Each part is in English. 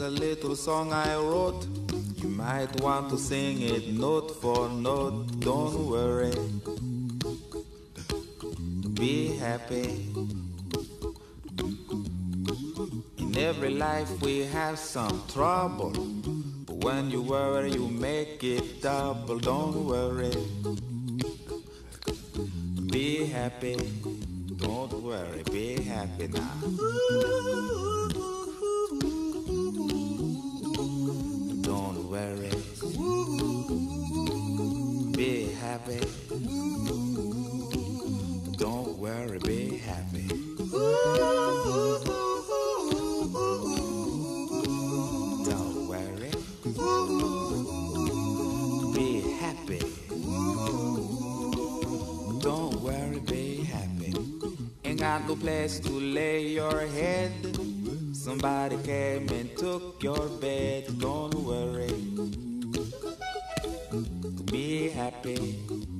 a little song I wrote. You might want to sing it note for note. Don't worry, be happy. In every life we have some trouble, but when you worry you make it double. Don't worry, be happy. Don't worry, be happy now. Don't worry, be happy. Don't worry, be happy. Don't worry, be happy. Don't worry, be happy. Ain't got no place to lay your head. Somebody came and took your bed. Don't worry, be happy.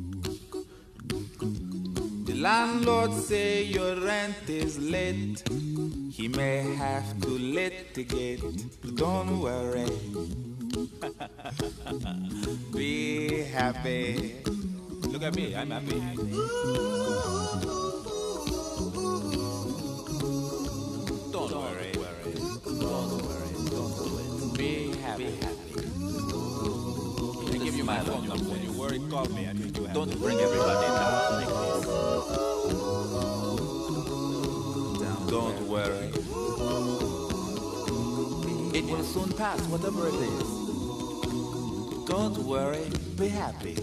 The landlord say your rent is late. He may have to litigate. Don't worry, be happy. Look at me, I'm happy. Don't worry, don't worry, don't be happy. I give you my phone number. When you worry, call me. I make you happy. Don't bring everybody down like this. Don't worry, it will soon pass, whatever it is. Don't worry, be happy.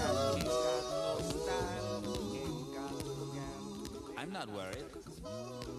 I'm not worried.